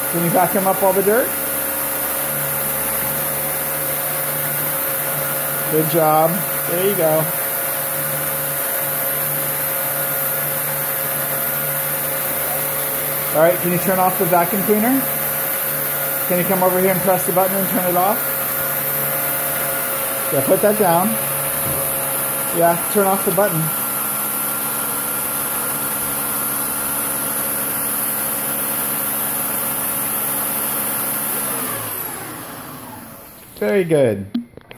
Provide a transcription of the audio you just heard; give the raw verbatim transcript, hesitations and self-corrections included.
Can you vacuum up all the dirt? Good job. There you go. All right, can you turn off the vacuum cleaner? Can you come over here and press the button and turn it off? Yeah, put that down. Yeah, turn off the button. Very good.